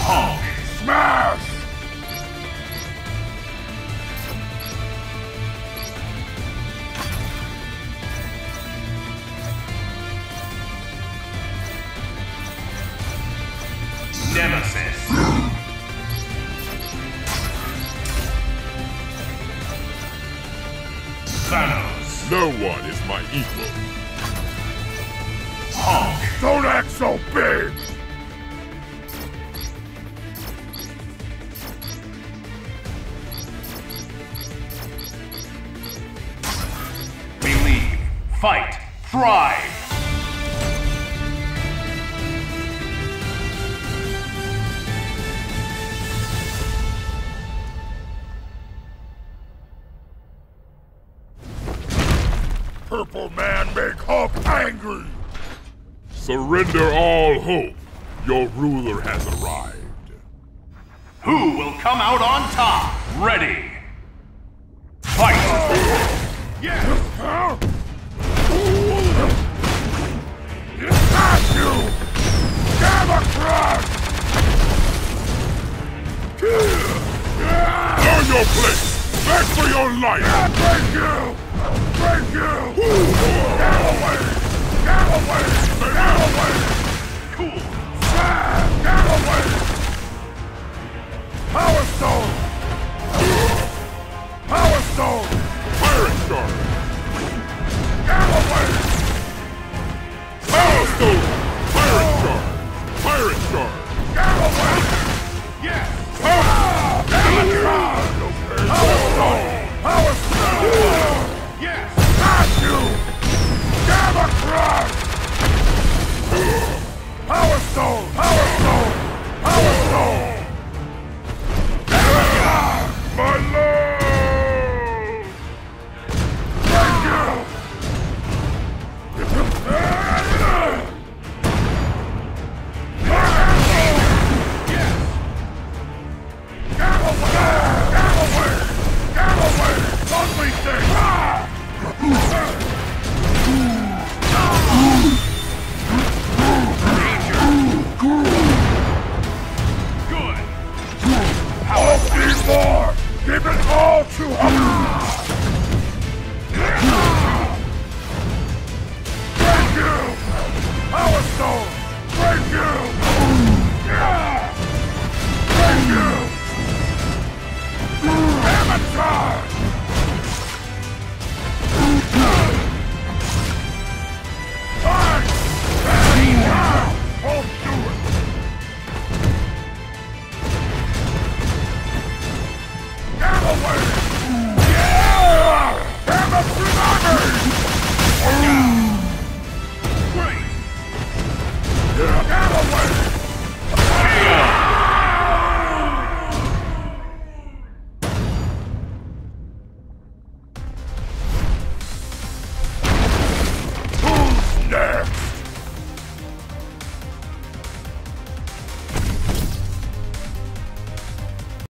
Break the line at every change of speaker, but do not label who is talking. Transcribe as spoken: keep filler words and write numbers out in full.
Hulk! Smash! Nemesis! Thanos!
No one is my equal.
Hulk! Don't act so big! Believe, fight, thrive! Purple Man make Hulk angry!
Surrender all hope. Your ruler has arrived.
Who will come out on top? Ready! Fight! Yes! Got you! Gamma Crush!
Earn your place! Back for your life!
Thank you! Thank you! Get away! Get away! Get away! Cool! Get away! Power Stone! Power Stone!
Pirate Charge!
Get away!
Power Stone! Pirate Charge! Pirate Charge!
Get away! Yes! Power! Get Charge! Power Stone! Power Stone! Yes! Got you! Gamma Crush! Power Stone! Power Stone! Power Stone!
My lord!
Thank you! Yes! Get away! Get away! Get away! Ugly thing! Good! I'll need more! Give it all to her! Thank you! Power Stone! Thank you! Thank you! Hammer Charge! Fine! Won't do it! Get away! Yeah! Hammer Tsunami! Great! Get away! Who's next?